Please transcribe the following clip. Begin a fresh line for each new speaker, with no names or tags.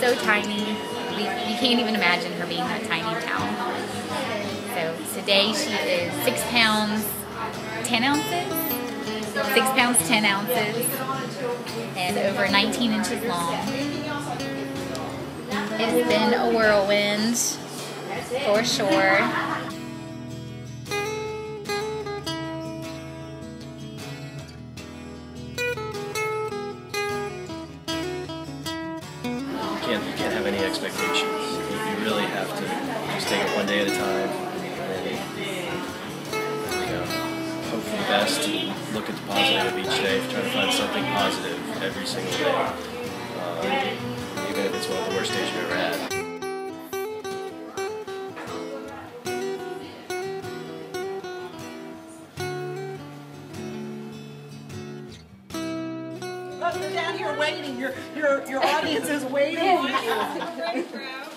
so tiny. You can't even imagine her being that tiny now. So today she is 6 pounds 10 ounces. 6 pounds 10 ounces and over 19 inches long. It's been a whirlwind for sure.
You can't have any expectations. You really have to just take it one day at a time and hope for the best and look at the positive of each day. Try to find something positive every single day, even if it's one of the worst days you've ever had.
They're down here waiting. Your audience is waiting.